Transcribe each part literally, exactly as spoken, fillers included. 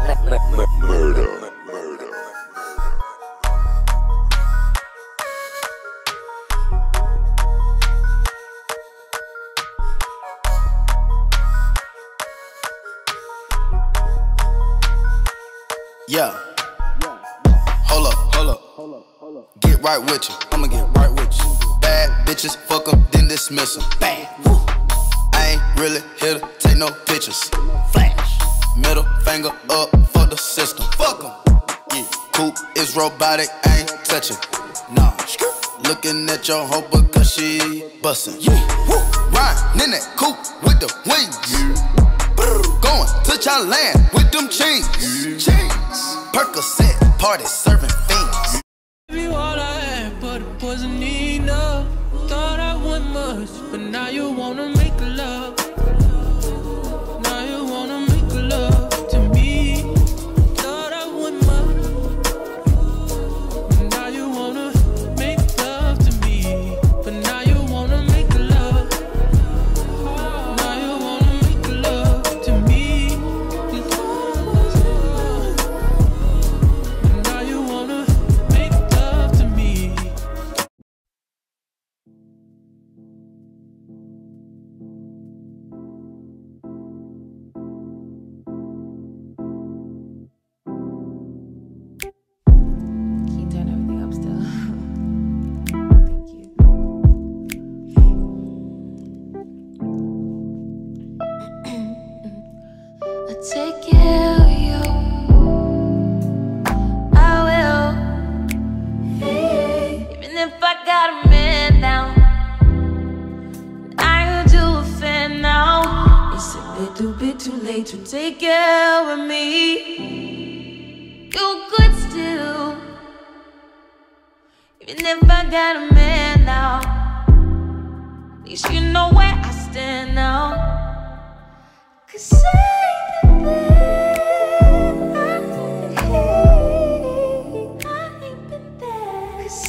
Murder. Yeah. Hold up, hold up. Get right with you. I'ma get right with you. Bad bitches, fuck them, then dismiss them. Bang. Woo. I ain't really here to take no pictures. Flash. Middle finger up for the system. Fuck them. Yeah. Coupe is robotic, I ain't touching. Nah. Looking at your hoe because she bustin'. Yeah. Woo. Riding in that coupe with the wings. Yeah. Going to Thailand with them chains. Chains. Percocet, party serving fiends. Give you all I had, but it wasn't enough. Thought I want much, but now you wanna make love. Now you wanna make love to me. Thought I want much, but now you wanna make love to me. But now you wanna make love. Now you wanna make love to me. Now you wanna make love to me. Can you turn everything up still? Thank you. I take care of you. I will. Even if I got a man now, I could do a fan now. It's a little bit too late to take care of me. You could still. Even if I got a man now, at least you know where I stand now. Cause I ain't been there, I ain't been there. Cause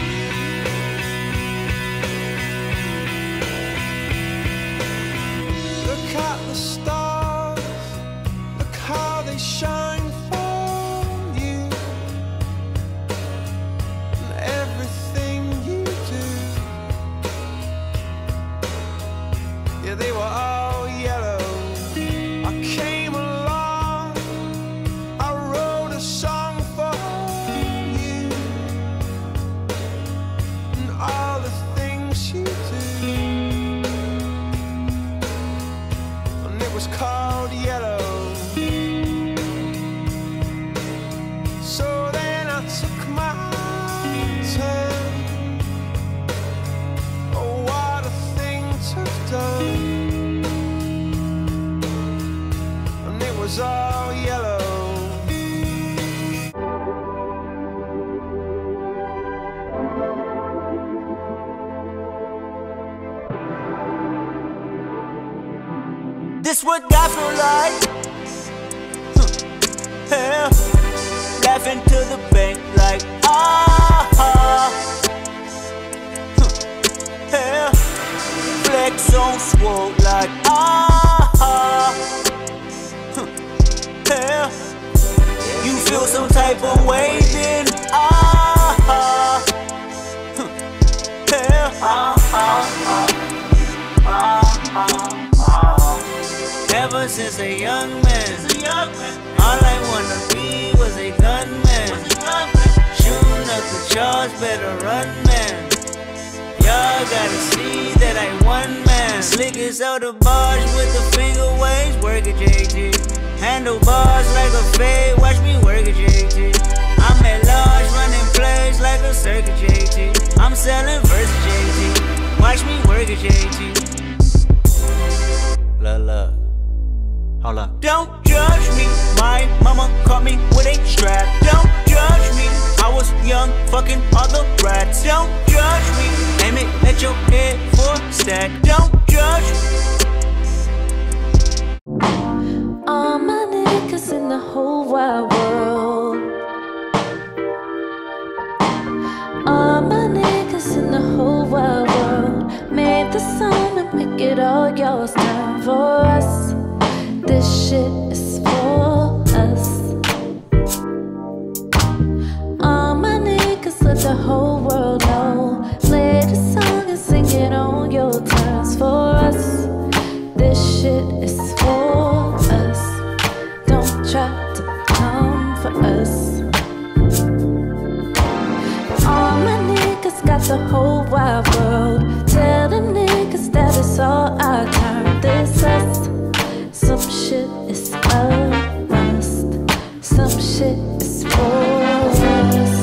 Look at the stars, look how they shine for you. And everything you do, yeah, they were all yellow. I came along, I wrote a song for you. And all the things you do, and it was called yellow. So then I took my turn. Oh, what a thing to have done. And it was all yellow. This what God feel like. Huh. Yeah. Laughing to the bank like ah. Huh. Yeah. Flex on swole like ah. Huh. Yeah. You feel some type of way then ah. Huh. Yeah. Ah, ah, ah, ah. Ever since a young man, all I wanna be was a gunman. Shooting up the charge, better run, man. Y'all gotta see that I one man. Slick as out the bars with the finger waves, work at J T. Handlebars like a fade, watch me work at J T. I'm at large, running plays like a circuit J T. I'm selling versus J T. Watch me work at J T. La la. Hold up. Don't judge me, my mama caught me with a strap. Don't judge me, I was young, fucking other rats. Don't judge me, aim it at your head for a stack. Don't judge me. all my niggas in the whole wide world, all my niggas in the whole wide world made the song and make it all yours. Time for us. This shit is for us. shit is for us. Don't try to come for us. All my niggas got the whole wide world. Tell the niggas that it's all our turn. This us. Some shit is a must. Some shit is for us.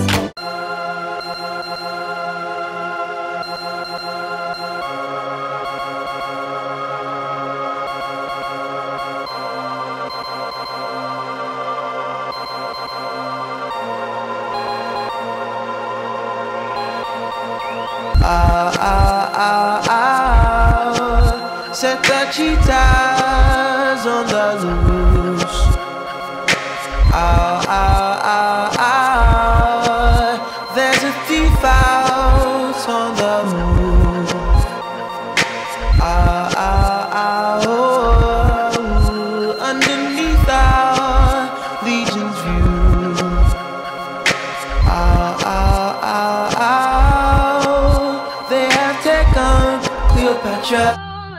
Ah, ah, ah, ah. Set the cheetahs on the loose. Ah, ah, ah, ah. There's a thief out on the move. Ah, ah, ah, oh. Underneath our legion's view. Ah, ah, ah, ah. They have taken Cleopatra.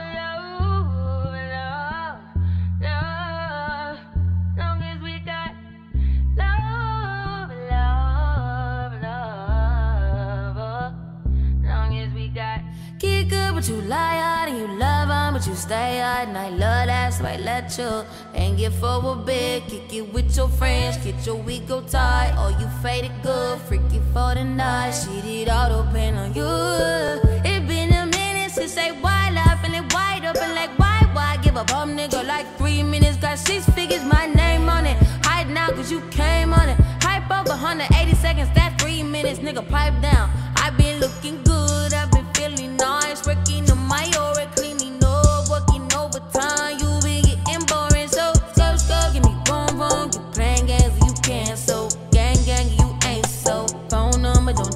But you lie hard and you love on, but you stay hard. And I love that, so I let you and get forward big. Kick it with your friends, get your ego tight. Oh, you faded good, freaky for the night. Shit, it auto pain on you. It been a minute since they wild up and they wide open like why, why give a bum nigga like three minutes? Got six figures, my name on it. Hide now cause you came on it. Hype over one hundred eighty seconds, that three minutes, nigga pipe down. I been looking good, I've been feeling nice. Working on my aura, cleaning up, working overtime. You been getting boring, so go, go, give me boom, boom. You playing games, you can't, so gang, gang, you ain't so. Phone number, don't.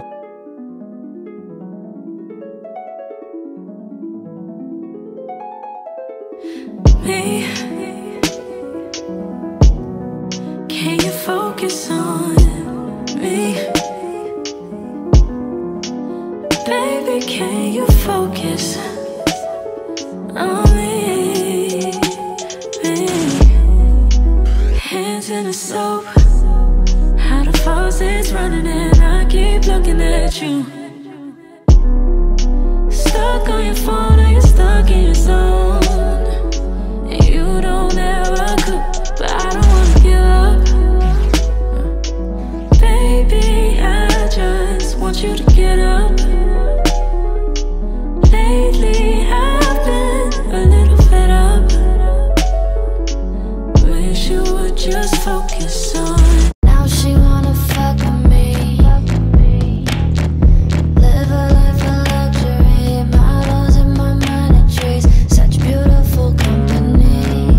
Me, can you focus on me? Baby, can you focus on me? me? Hands in the soap, how the faucet's running and I keep looking at you. Stuck on your phone or you're stuck in your zone. And you don't ever cook, but I don't wanna give up. Baby, I just want you to get up. Lately I've been a little fed up. Wish you would just focus on. Now she wanna fuck with me. Live a life of luxury, models in my money trees. Such beautiful company.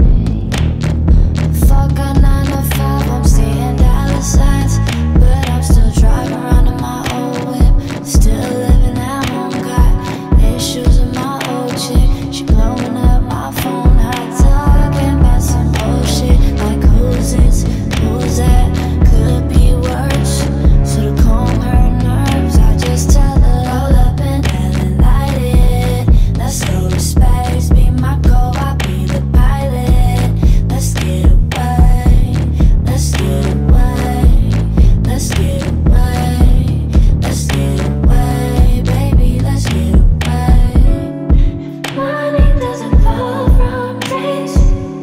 Fuck a nine to five, I'm seeing dollar signs, but I'm still driving around in my old whip. Still living at home, got issues with my old chick. She blowing up my phone, hot talking about some bullshit. Like who's this, who's that, could be worse. So to calm her nerves, I just tell her roll up and hell light it. Let's go to space, be my goal, I'll be the pilot. Let's get away, let's get away, let's get away, let's get away, baby, let's get away. Money doesn't fall from grace.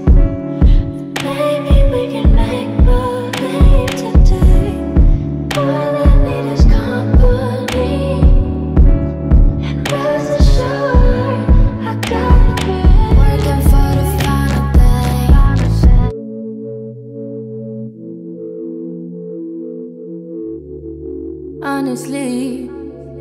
Maybe we can make believe today. All I need is company. And rest assured, I got it. Working for the final thing. Honestly,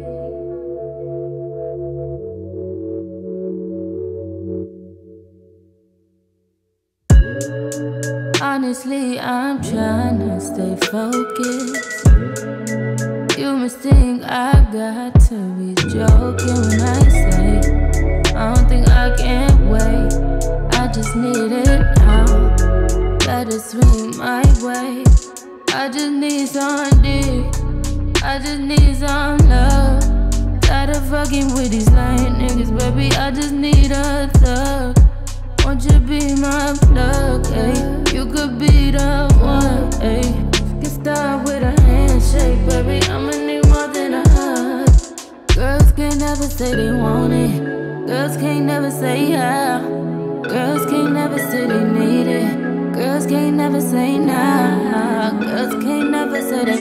honestly, I'm trying to stay focused. You must think I got to be joking when I say I don't think I can wait. I just need it now. Let it swing my way. I just need some dick. I just need some love. Tired of fucking with these lame niggas, baby. I just need a thug. can't never say nah. Girls can't never say that.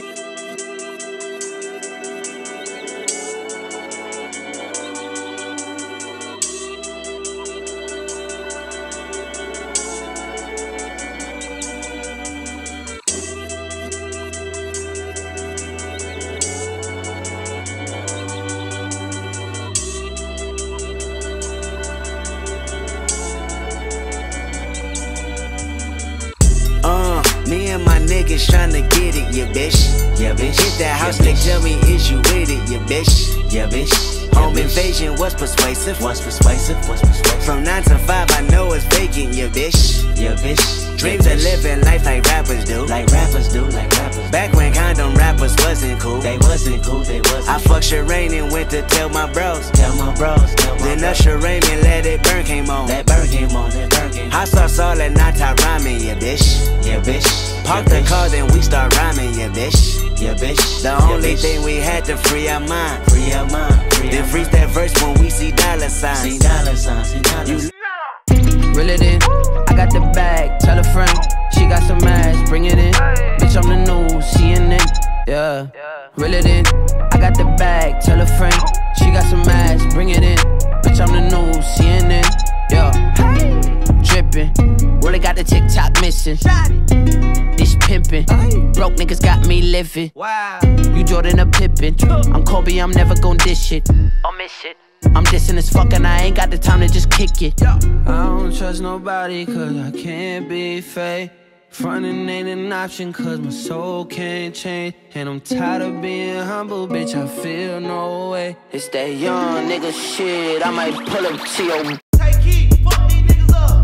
Niggas tryna get it, yeah bitch. Yeah bitch. Hit that house, yeah, nigga, tell me is you with it, yeah bitch. Yeah bitch. Yeah, home bitch. Invasion was persuasive. Was persuasive. Was persuasive. From nine to five, I know it's vacant, yeah bitch. Yeah bitch. Dreams yeah, of living life like rappers do. Like rappers do. Like rappers. Back when condom rappers wasn't cool. They wasn't cool. They wasn't. I fucked Sherane and went to tell my bros. Tell my bros. Tell my then Usher Raymond Let It Burn came on. That burn came on. That burn came on. Hot sauce all that nata rhyming, yeah bitch. Yeah bitch. Park yeah, the bitch. Car, then we start rhyming, yeah bitch. Yeah bitch. The yeah, only bitch. Thing we had to free our mind. Free our mind. Free then freeze that verse when we see dollar signs. See dollar signs. See dollar signs. Reel it in. I got the bag. Tell a friend. She got some ass. Bring it in. Bitch, I'm the new C N N. Yeah. Reel it in. I got the bag. Tell a friend. She got some ass. Bring it in. Bitch, I'm the new C N N. Yeah. Drippin'. Really got the TikTok missing. This pimpin'. Broke niggas got me living. Wow. You Jordan or Pippin. I'm Kobe, I'm never gon' dish it. I'll miss it. I'm dissing as fuck and I ain't got the time to just kick it. I don't trust nobody cause I can't be fake. Frontin' ain't an option cause my soul can't change. And I'm tired of being humble, bitch, I feel no way. It's that young nigga shit, I might pull up to your... Take heat, fuck these niggas up.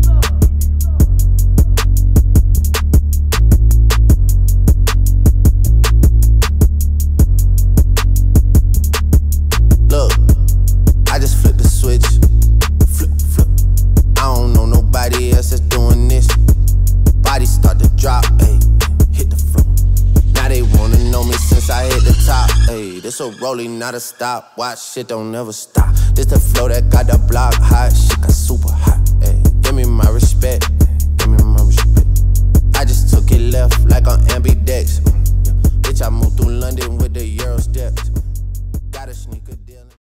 Look, I just flipped the switch. Flip, flip. I don't know nobody else that's doing this. Body start to drop, ayy, hit the floor. Now they wanna know me since I hit the top, ayy. This a rolling, not a stop. Watch shit don't never stop. This the flow that got the block hot. Shit got super hot, ayy. Give me my respect, give me my respect. I just took it left like on ambidex. Mm, yeah. Bitch, I moved through London with the Euro steps. Got a sneaker.